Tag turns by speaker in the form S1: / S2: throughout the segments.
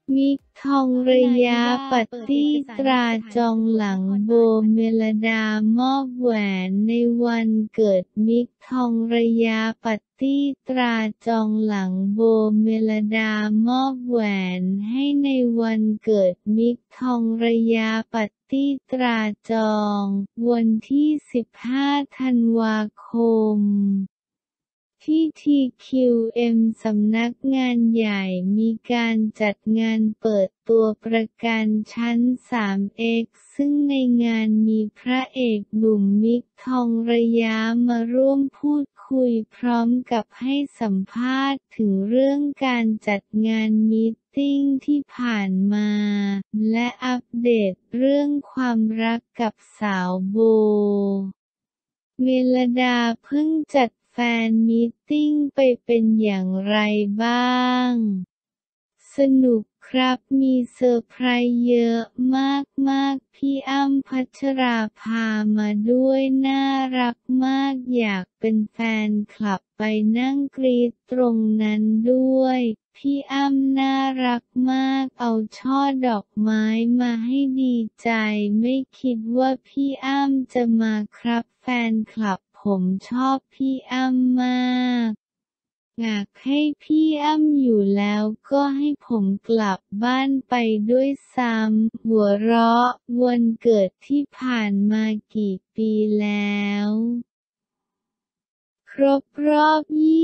S1: มิก ทองระยะ ปัตตี้ ตราจองหลัง โบ เมลดามอบแหวนในวันเกิด มิก ทองระยะ ปัตตี้ ตราจองหลัง โบ เมลดามอบแหวนให้ในวันเกิด มิก ทองระยะ ปัตตี้ ตราจอง วันที่ 15 ธันวาคมที่ TQM สำนักงานใหญ่มีการจัดงานเปิดตัวประกันชั้น 3X ซึ่งในงานมีพระเอกหนุ่มมิก ทองระยะมาร่วมพูดคุยพร้อมกับให้สัมภาษณ์ถึงเรื่องการจัดงานมีตติ้งที่ผ่านมาและอัปเดตเรื่องความรักกับสาวโบเมลดาเพิ่งจัดแฟนมีตติ้งไปเป็นอย่างไรบ้างสนุกครับมีเซอร์ไพรส์เยอะมากพี่อ้ำ พัชราภามาด้วยน่ารักมากอยากเป็นแฟนคลับไปนั่งกรี๊ดตรงนั้นด้วยพี่อ้ำน่ารักมากเอาช่อดอกไม้มาให้ดีใจไม่คิดว่าพี่อ้ำจะมาครับแฟนคลับผมชอบพี่อ้ำมากอยากให้พี่อ้ำอยู่แล้วก็ให้ผมกลับบ้านไปด้วยซ้ำหัวเราะวันเกิดที่ผ่านมากี่ปีแล้วครบรอบ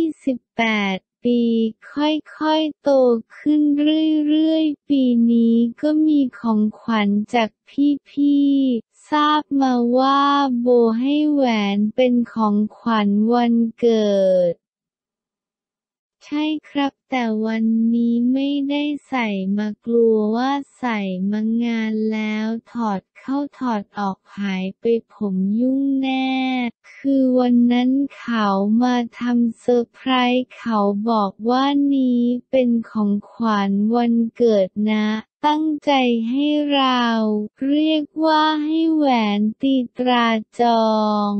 S1: 28 ปีค่อยๆโตขึ้นเรื่อยๆปีนี้ก็มีของขวัญจากพี่ๆทราบมาว่าโบให้แหวนเป็นของขวัญวันเกิดใช่ครับแต่วันนี้ไม่ได้ใส่มากลัวว่าใส่มางานแล้วถอดเข้าถอดออกหายไปผมยุ่งแน่คือวันนั้นเขามาทำเซอร์ไพรส์เขาบอกว่านี้เป็นของขวัญวันเกิดนะตั้งใจให้เราเรียกว่าให้แหวนตีตราจอง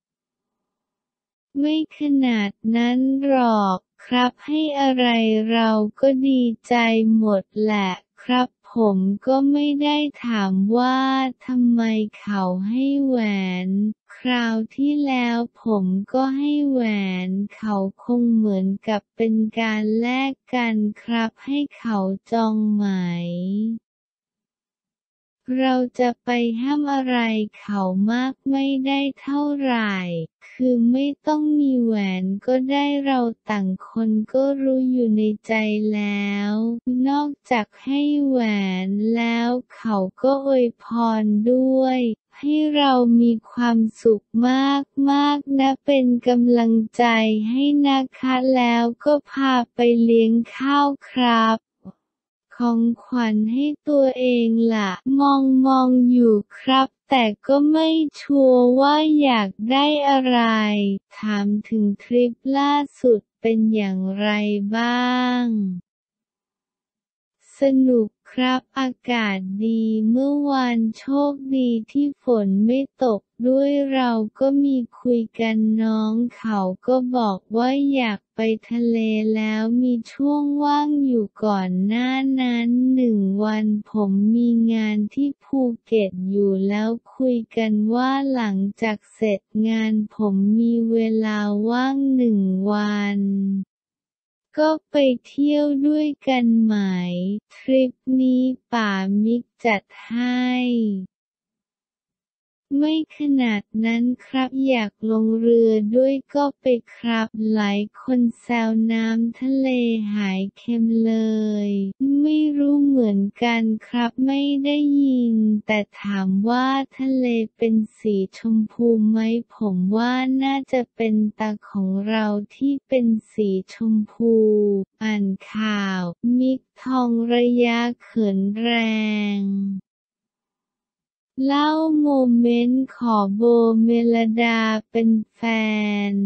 S1: ไม่ขนาดนั้นหรอกครับให้อะไรเราก็ดีใจหมดแหละครับผมก็ไม่ได้ถามว่าทำไมเขาให้แหวนคราวที่แล้วผมก็ให้แหวนเขาคงเหมือนกับเป็นการแลกกันครับให้เขาจองไหมเราจะไปห้ามอะไรเขามากไม่ได้เท่าไหร่คือไม่ต้องมีแหวนก็ได้เราต่างคนก็รู้อยู่ในใจแล้วนอกจากให้แหวนแล้วเขาก็อวยพรด้วยให้เรามีความสุขมากนะเป็นกำลังใจให้นะคะแล้วก็พาไปเลี้ยงข้าวครับของขวัญให้ตัวเองล่ะมองอยู่ครับแต่ก็ไม่ชัวร์ว่าอยากได้อะไรถามถึงทริปล่าสุดเป็นอย่างไรบ้างสนุกครับอากาศดีเมื่อวานโชคดีที่ฝนไม่ตกด้วยเราก็มีคุยกันน้องเขาก็บอกว่าอยากไปทะเลแล้วมีช่วงว่างอยู่ก่อนหน้านั้น1 วันผมมีงานที่ภูเก็ตอยู่แล้วคุยกันว่าหลังจากเสร็จงานผมมีเวลาว่าง1 วันก็ไปเที่ยวด้วยกันไหมทริปนี้ป๋ามิกจัดให้ไม่ขนาดนั้นครับอยากลงเรือด้วยก็ไปครับหลายคนแซวน้ำทะเลหายเค็มเลยไม่รู้เหมือนกันครับไม่ได้ยินแต่ถามว่าทะเลเป็นสีชมพูไหมผมว่าน่าจะเป็นตาของเราที่เป็นสีชมพูอ่านข่าวมิกทองระยะเขินแรงเล่าโมเมนต์ขอโบเมลดาเป็นแฟน